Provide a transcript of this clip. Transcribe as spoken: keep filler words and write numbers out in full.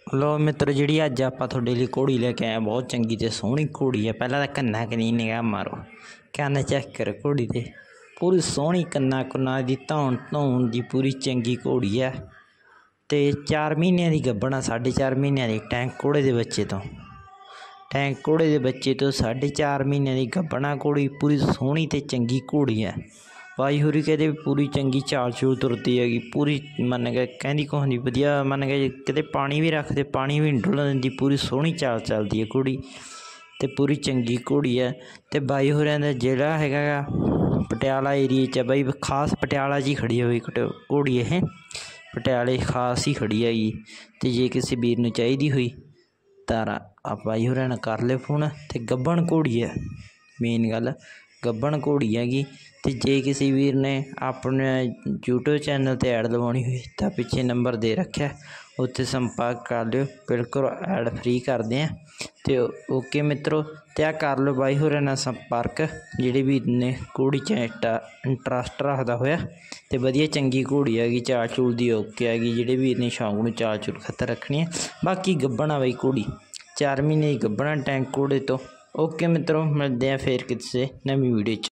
लो मित्र जी अज आप लिए घोड़ी लेके आए बहुत चंगी तो सोहनी घोड़ी है। पहला तो कन्ना कनी निगाह मारो, कन्न चेक कर घोड़ी दे, पूरी सोहनी कन्ना कुन्ना दी धौन धौन दी पूरी चंगी घोड़ी है। तो चार महीनों की गब्बन साढ़े चार महीनों की टैंक घोड़े के बच्चे तो टैंक घोड़े के बच्चे तो साढ़े चार महीनों की गब्बन घोड़ी पूरी सोहनी तो चंगी घोड़ी है। बाई होरी कहते पूरी चंगी चाल चूल तुरती हैगी, पूरी मन के कहती कुछ नहीं वधिया मन के किते पानी भी रखते पानी भी डुलन दी, पूरी सोहनी चाल चलती है घोड़ी तो पूरी चंगी घोड़ी है। तो बाई होर का जिला है पटियाला एरिए च बई खास पटियाला जी खड़ी हुई घोड़ी, यह पटियाले खास ही खड़ी हैगी। तो जे किसी वीर नूं चाहिदी हुई तारा आप बाई होर ने कर ले फोन। तो गब्बन घोड़ी है, मेन गल गब्बन घोड़ी हैगी। तो जे किसी वीर ने अपने यूट्यूब चैनल ते ऐड लवानी हुई तो पिछे नंबर दे रखा, उत्थे संपर्क कर लियो, बिल्कुल ऐड फ्री करते हैं। तो ओके मित्रों, तो कर लो बाई होर नाल संपर्क जिहड़े वीर ने घोड़ी च इंटरस्ट रखदा होया। तो वधिया चंगी घोड़ी हैगी, चाल चूल दी ओके हैगी, जिहड़े वीर ने शौक नूं चाल चूल खतर रखनी है। बाकी गब्बन आ बई घोड़ी चार महीने की गब्बन टैंक घोड़े तो। ओके मित्रों, मिलते हैं फिर किसी नवीं वीडियो च।